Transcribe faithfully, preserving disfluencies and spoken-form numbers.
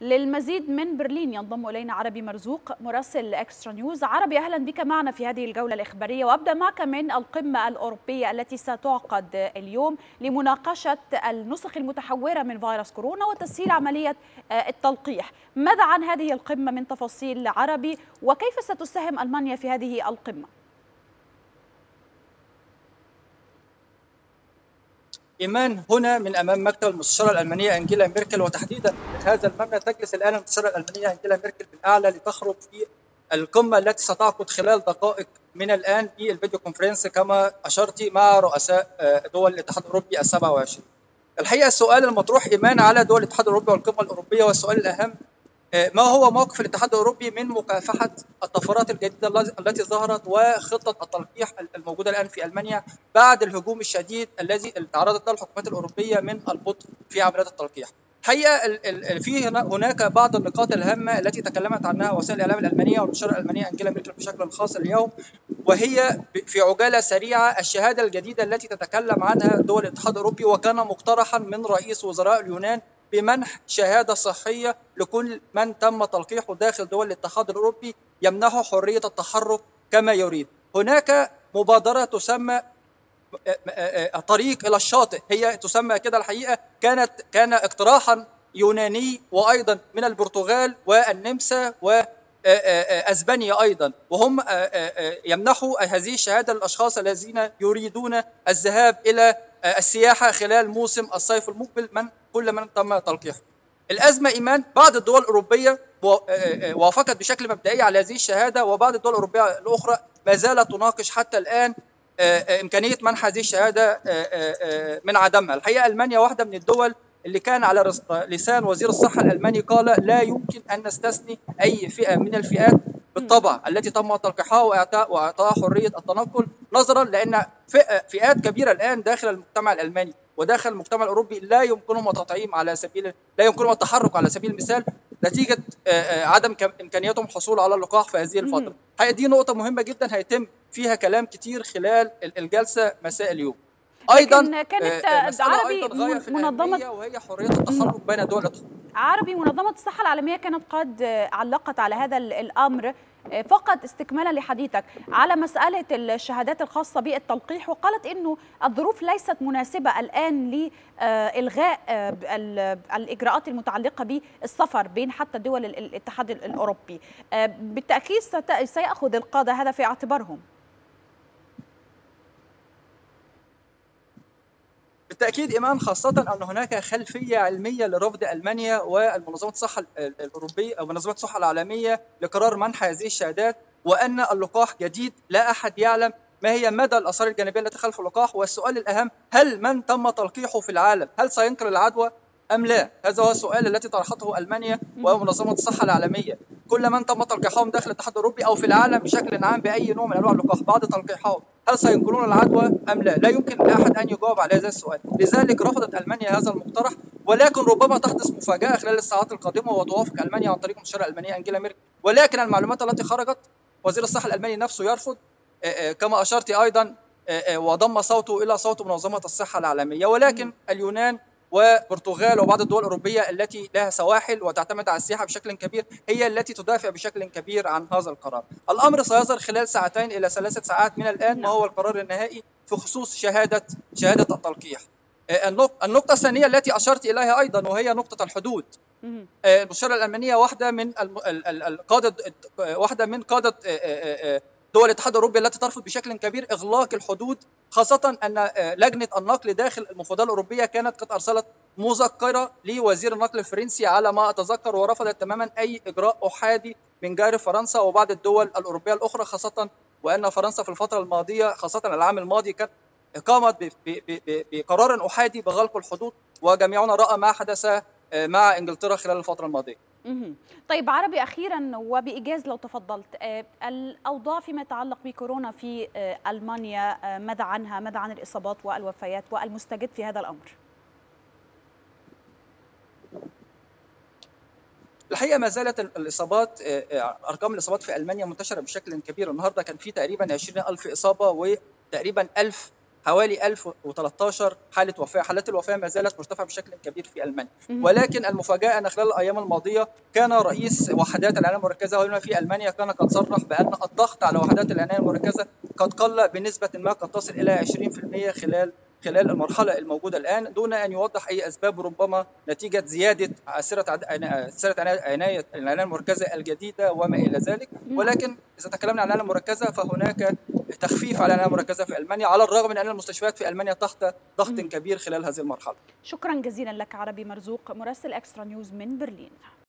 للمزيد من برلين ينضم إلينا عربي مرزوق مراسل إكسترا نيوز. عربي، أهلا بك معنا في هذه الجولة الإخبارية، وأبدأ معك من القمة الأوروبية التي ستعقد اليوم لمناقشة النسخ المتحورة من فيروس كورونا وتسهيل عملية التلقيح. ماذا عن هذه القمة من تفاصيل عربي، وكيف ستساهم ألمانيا في هذه القمة؟ إيمان، هنا من أمام مكتب المستشارة الألمانية أنجيلا ميركل، وتحديدا في هذا المبنى تجلس الآن المستشارة الألمانية أنجيلا ميركل بالأعلى لتخرج في القمة التي ستعقد خلال دقائق من الآن في الفيديو كونفرنس كما أشرتي مع رؤساء دول الاتحاد الأوروبي السبعة وعشرين. الحقيقة السؤال المطروح إيمان على دول الاتحاد الأوروبي والقمة الأوروبية، والسؤال الأهم ما هو موقف الاتحاد الأوروبي من مكافحة الطفرات الجديدة التي ظهرت وخطة التلقيح الموجودة الآن في ألمانيا بعد الهجوم الشديد الذي تعرضت له الحكومات الأوروبية من البطء في عمليات التلقيح. حقيقة في هناك بعض النقاط الهامة التي تكلمت عنها وسائل الإعلام الألمانية والمستشارة الألمانية أنجيلا ميركل بشكل خاص اليوم، وهي في عجالة سريعة الشهادة الجديدة التي تتكلم عنها دول الاتحاد الأوروبي، وكان مقترحا من رئيس وزراء اليونان بمنح شهادة صحية لكل من تم تلقيحه داخل دول الاتحاد الأوروبي يمنحه حرية التحرك كما يريد. هناك مبادرة تسمى طريق إلى الشاطئ، هي تسمى كده الحقيقة، كانت كان اقتراحا يوناني وأيضا من البرتغال والنمسا وأسبانيا أيضا، وهم يمنحوا هذه الشهادة للأشخاص الذين يريدون الذهاب إلى السياحة خلال موسم الصيف المقبل من كل من تم تلقيحه. الأزمة إيمان، بعض الدول الأوروبية وافقت بشكل مبدئي على هذه الشهادة، وبعض الدول الأوروبية الأخرى ما زالت تناقش حتى الآن إمكانية منح هذه الشهادة من عدمها. الحقيقة ألمانيا واحدة من الدول اللي كان على لسان وزير الصحة الألماني قال لا يمكن أن نستثني أي فئة من الفئات بالطبع التي تم تلقيحها وإعطاء وإعطاء حرية التنقل، نظرا لأن فئات كبيرة الآن داخل المجتمع الألماني وداخل المجتمع الأوروبي لا يمكنهم التطعيم على سبيل لا يمكنهم التحرك على سبيل المثال نتيجة عدم إمكانياتهم الحصول على اللقاح في هذه الفترة. دي نقطة مهمة جدا هيتم فيها كلام كتير خلال الجلسة مساء اليوم. ايضا كانت عربي منظمه وهي حريه التحرك بين دول عربي منظمه الصحه العالميه كانت قد علقت على هذا الامر. فقط استكمالا لحديثك على مساله الشهادات الخاصه بالتلقيح، وقالت انه الظروف ليست مناسبه الان لالغاء الاجراءات المتعلقه بالسفر بين حتى دول الاتحاد الاوروبي. بالتاكيد سياخذ القاده هذا في اعتبارهم. بالتأكيد إيمان، خاصة أن هناك خلفية علمية لرفض ألمانيا والمنظمة الصحة الأوروبية أو منظمة الصحة العالمية لقرار منح هذه الشهادات، وأن اللقاح جديد لا أحد يعلم ما هي مدى الآثار الجانبية التي خلف اللقاح. والسؤال الأهم، هل من تم تلقيحه في العالم هل سينقل العدوى أم لا؟ هذا هو السؤال الذي طرحته ألمانيا ومنظمة الصحة العالمية. كل من تم تلقيحهم داخل الاتحاد الأوروبي أو في العالم بشكل عام بأي نوع من أنواع اللقاح بعد تلقيحهم هل سينقلون العدوى أم لا؟ لا يمكن لأحد أن يجاوب على هذا السؤال، لذلك رفضت ألمانيا هذا المقترح، ولكن ربما تحدث مفاجأة خلال الساعات القادمة وتوافق ألمانيا عن طريق المستشارة الألمانية أنجيلا ميركل. ولكن المعلومات التي خرجت وزير الصحة الألماني نفسه يرفض كما أشرت أيضا، وضم صوته إلى صوت منظمة الصحة العالمية. ولكن اليونان وبرتغال وبعض الدول الأوروبية التي لها سواحل وتعتمد على السياحة بشكل كبير هي التي تدافع بشكل كبير عن هذا القرار. الأمر سيظهر خلال ساعتين إلى ثلاثة ساعات من الآن ما هو القرار النهائي في خصوص شهادة شهادة التلقيح. النقطة الثانية التي أشرت إليها أيضا وهي نقطة الحدود. المستشارة الألمانية واحدة من القادة واحدة من قادة دول الاتحاد الأوروبي التي ترفض بشكل كبير إغلاق الحدود، خاصة أن لجنة النقل داخل المفوضية الأوروبية كانت قد أرسلت مذكرة لوزير النقل الفرنسي على ما أتذكر، ورفضت تماما أي إجراء أحادي من جانب فرنسا وبعض الدول الأوروبية الأخرى، خاصة وأن فرنسا في الفترة الماضية خاصة العام الماضي كانت قامت بقرار أحادي بغلق الحدود، وجميعنا رأى ما حدث مع إنجلترا خلال الفترة الماضية. طيب عربي، أخيرا وبإيجاز لو تفضلت، الأوضاع فيما يتعلق بكورونا في ألمانيا ماذا عنها؟ ماذا عن الإصابات والوفيات والمستجد في هذا الأمر؟ الحقيقة ما زالت الإصابات، أرقام الإصابات في ألمانيا منتشرة بشكل كبير. النهاردة كان في تقريبا عشرين ألف إصابة وتقريبا ألف حوالي ألف وثلاثة عشر حالة وفاة. حالات الوفاة ما زالت مرتفعة بشكل كبير في ألمانيا، ولكن المفاجأة أن خلال الأيام الماضية كان رئيس وحدات العناية المركزة هنا في ألمانيا كان قد صرح بأن الضغط على وحدات العناية المركزة قد قل بنسبة ما قد تصل إلى عشرين بالمئة خلال خلال المرحلة الموجودة الآن، دون أن يوضح أي أسباب، ربما نتيجة زيادة سيرة سيرة عناية العناية المركزة الجديدة وما إلى ذلك. ولكن إذا تكلمنا عن العناية المركزة فهناك تخفيف على العناية المركزة في ألمانيا، على الرغم من أن المستشفيات في ألمانيا تحت ضغط كبير خلال هذه المرحلة. شكرا جزيلا لك عربي مرزوق مراسل إكسترا نيوز من برلين.